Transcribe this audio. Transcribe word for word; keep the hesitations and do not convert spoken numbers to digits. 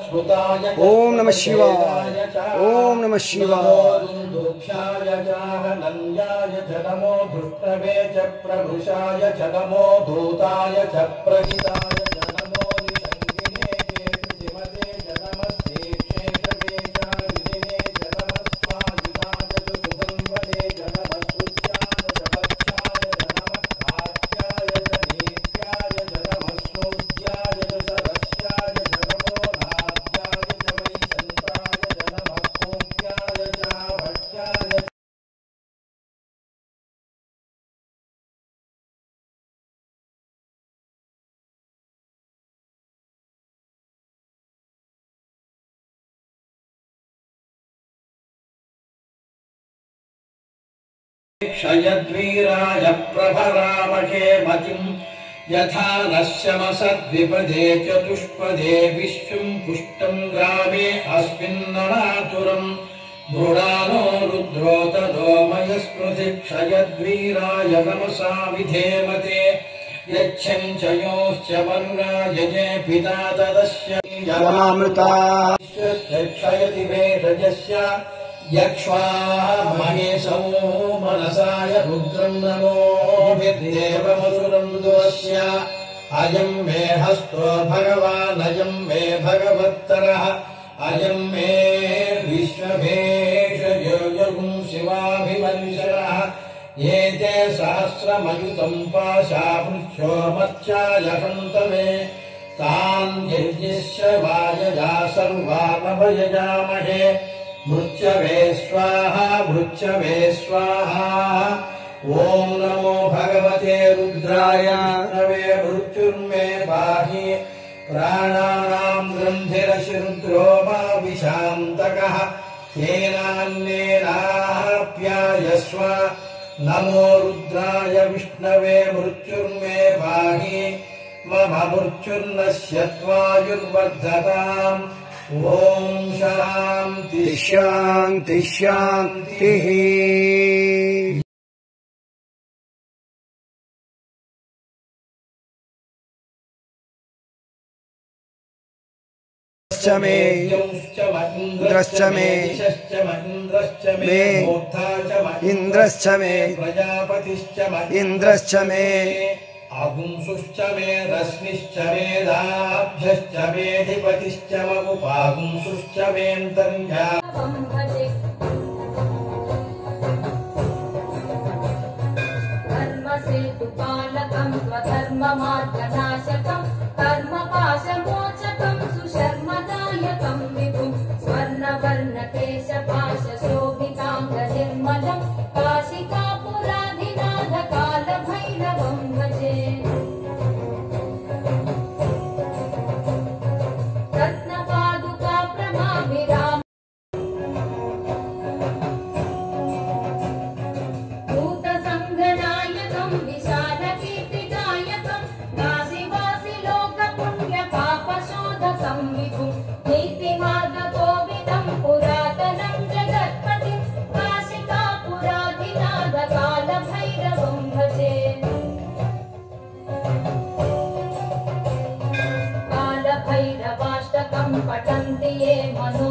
ओम नमः शिवाय। ओम नमः शिवाय। दुक्षाय चाहनन्याय च नमो धृष्टवे च प्रभृशाय च नमो धूताय च प्रहिताय च नमो निषङ्गिने चेतुमते च नमस्ते क्षेषवे चारिणे च नमस्वायुधाय च सुगन्धवे च नमस्तुत्याय च पक्षाय च नमः कात्याय च नेत्याय च नमः स्नोद्याय च सरस्याय च नमो नाद्याय च वैशन्ताय च नमः कोट्याय च भट्याय क्षयद्वीराय प्रभरामहे मतिम् यथा नश्यमसद्विपदे चतुष्पदे विश्वम् पुष्टम् ग्रामे अस्मिन्ननातुरम् मृडानो रुद्रो तदो मयस्मृति क्षयद्वीराय नमसा विधेमते यच्छं च योश्च मनुरायजे पिता तदस्य यमामृता क्षयति वेदजस्य यक्ष्वाः महेशो मनसाय रुद्रम् नमोभिर्देवमसुरम् दुरस्य अयम् मे हस्तो भगवान् अयम् मे भगवत्तरः अयम् मे विश्वभेषजोऽयगुं शिवाभिमनुषरः एते सहस्रमयुतम् पाशापृच्छो मर्चाय हन्तवे तान् यज्ञस्य वायया सर्वानभयजामहे मृच्छवे स्वाहा मृच्छवे स्वाहा। ओम नमो भगवते रुद्राय विष्णवे मृत्युर्मे पाहि प्राणानां ग्रन्थिरशिरुद्रो मा विशान्तकः तेनान्येनाप्यायस्व नमो रुद्राय विष्णवे मृत्युर्मे पाहि मम मृत्युर्नश्यत्वायुर्वर्धताम्। ओम शांति शांति शांति। मे इंद्रश्च मे मे इंद्रश्च मे प्रजापतिश्च इंद्रश्च मे आगुंसुश्च मे रश्मिश्च मेधाभ्यश्च मेधिपतिश्च मगुपागुंसुश्च मेऽन्तर्या धर्मसेतुपालकं स्वधर्ममार्गनाशकं कर्मपाशमोचकं सुशर्मदायकं विभुं स्वर्णवर्णकेशपाशशोभिताङ्गनिर्मलं काशिकापुराधिनाथकालभैरवं भजे। रत्नपादुका प्रमाभिराम भूतसङ्घनायकं विशालकीर्तिदायकं काशीवासिलोकपुण्यपापशोधकं विभुं नीतिमार्गकोविदं पुरातनं जगत्पतिं काशिकापुराधिनाथकालभैरवं भजे। कालभैरवाष्टकं पठन्ति ये मनो